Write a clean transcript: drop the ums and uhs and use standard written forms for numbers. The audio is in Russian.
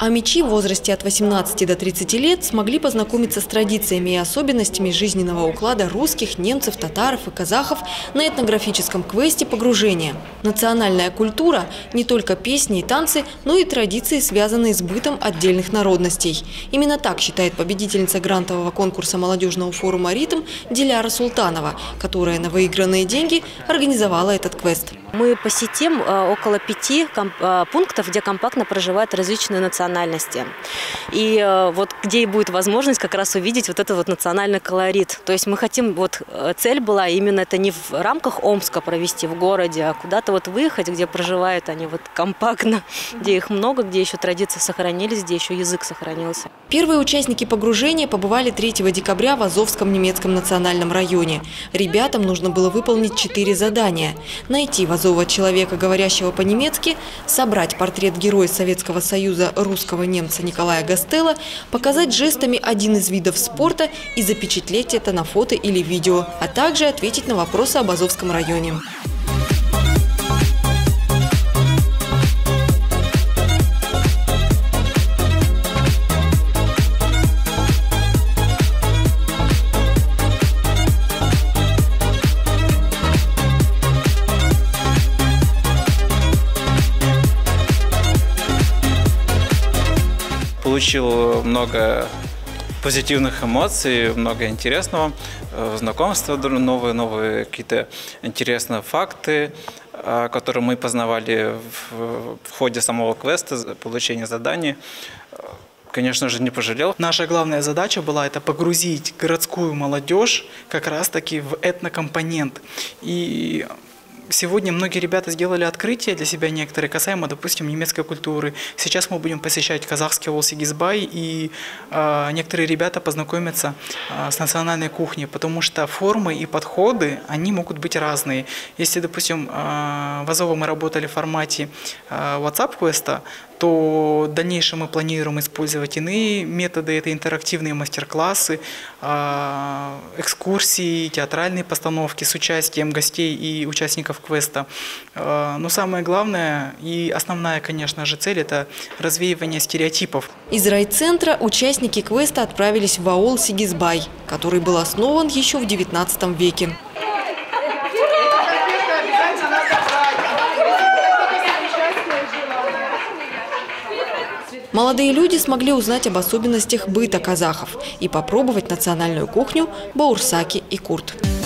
А мечи в возрасте от 18 до 30 лет смогли познакомиться с традициями и особенностями жизненного уклада русских, немцев, татаров и казахов на этнографическом квесте «Погружение». Национальная культура – не только песни и танцы, но и традиции, связанные с бытом отдельных народностей. Именно так считает победительница грантового конкурса молодежного форума «Ритм» Диляра Султанова, которая на выигранные деньги организовала этот квест. Мы посетим около 5 пунктов, где компактно проживают различные национальности. И вот где и будет возможность как раз увидеть вот этот вот национальный колорит. То есть мы хотим, вот цель была именно это не в рамках Омска провести в городе, а куда-то вот выехать, где проживают они вот компактно, где их много, где еще традиции сохранились, где еще язык сохранился. Первые участники погружения побывали 3 декабря в Азовском немецком национальном районе. Ребятам нужно было выполнить 4 задания. Найти в Азово человека, говорящего по-немецки, собрать портрет героя Советского Союза русского немца Николая Гастелло, показать жестами один из видов спорта и запечатлеть это на фото или видео, а также ответить на вопросы об Азовском районе. Получил много позитивных эмоций, много интересного, знакомства, новые какие-то интересные факты, которые мы познавали в ходе самого квеста, получения заданий. Конечно же, не пожалел. Наша главная задача была это погрузить городскую молодежь как раз-таки в этнокомпонент. И сегодня многие ребята сделали открытие для себя некоторые, касаемо, допустим, немецкой культуры. Сейчас мы будем посещать казахский аул Сигизбай, и некоторые ребята познакомятся с национальной кухней, потому что формы и подходы, они могут быть разные. Если, допустим, в Азово мы работали в формате WhatsApp-квеста, то в дальнейшем мы планируем использовать иные методы, это интерактивные мастер-классы, экскурсии, театральные постановки с участием гостей и участников квеста. Но самое главное и основная, конечно же, цель – это развеивание стереотипов. Из райцентра участники квеста отправились в аул Сигизбай, который был основан еще в XIX веке. Молодые люди смогли узнать об особенностях быта казахов и попробовать национальную кухню баурсаки и курт.